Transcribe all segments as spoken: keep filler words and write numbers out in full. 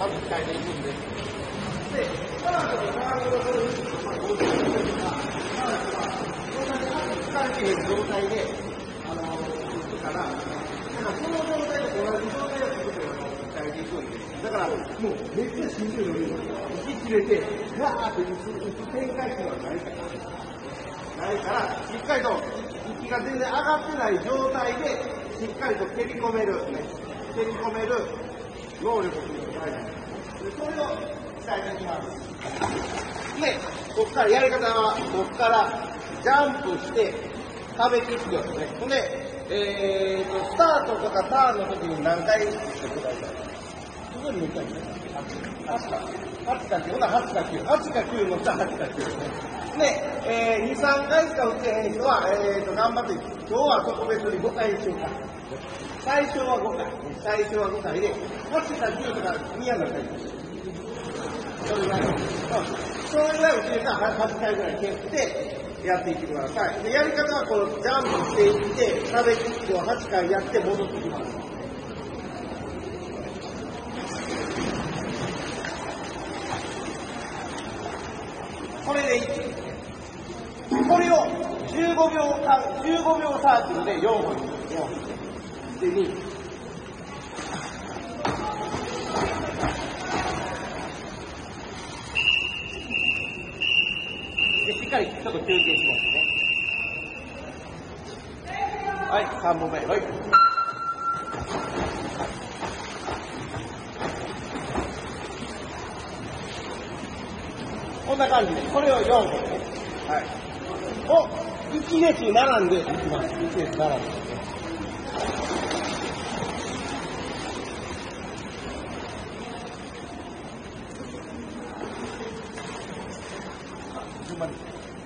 まず鍛えていくんです。で、さらに体をこれに、まあ、こういうか、疲れている状態で、あの、行くから、だからその状態と同じ状態を作って鍛えていくんです。だから、もうめっちゃしんどいのに、息切れて、ガーって打つ展開っていうのはないから。ないから、しっかりと息が全然上がってない状態で、しっかりと蹴り込める、ね、蹴り込める能力っていうのが大事です。で、それを鍛えていきます。で、ここからやり方は、ここからジャンプして、壁キックですね。ほんで、えーと、スタートとかターンの時に何回してください。すぐに言ったんですよ。はちか。はちかきゅう。ほなはちかきゅう。はちかきゅうの下はちかきゅうですね。で、えー、に、さんかいしか打ってへん人は、えーと、頑張って、今日は特別にごかいにしようか。最初はごかい。最初はごかいで、はちかきゅうとかにやなったりです。それぐらい。それぐらい打ち入れたらはちかいぐらい蹴ってやっていってください。で、やり方はこのジャンプしていって、壁キックをはちかいやって戻ってきます。これでいい。これをじゅうごびょうかん、じゅうごびょうサークルでよんほん。よん。で、に。で、しっかりちょっと休憩しますね。はい、さんぼんめ。はい。こんな感じで、これをよんほんね。はい。をいち列並んでいきます。いち列並んで。順番に。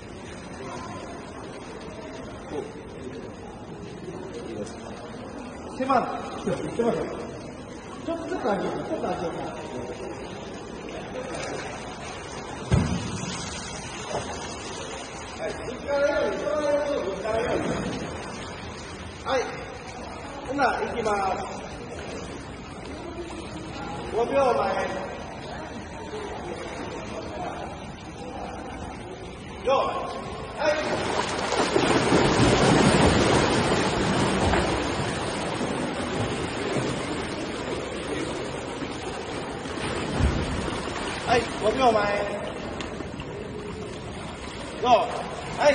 こう。いいですか。狭い。狭い。ちょっとずつ開ける。ちょっと開ける。はい。ぶつからように、そのようにぶつからように。はい。ほな、行きます。ごびょうまえ。よい。はい。はい。ごびょうまえ。よい。はい。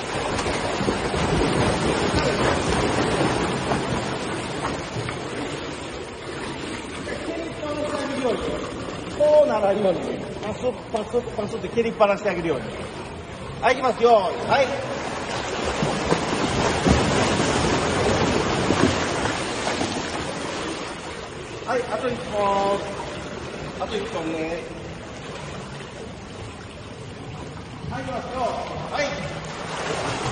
こうならんように、パスッパスッパスッって蹴りっぱなしてあげるように。はい、いきますよ。はい。はい、あといっぽん。あといっぽんね。はい、いきますよ。はい。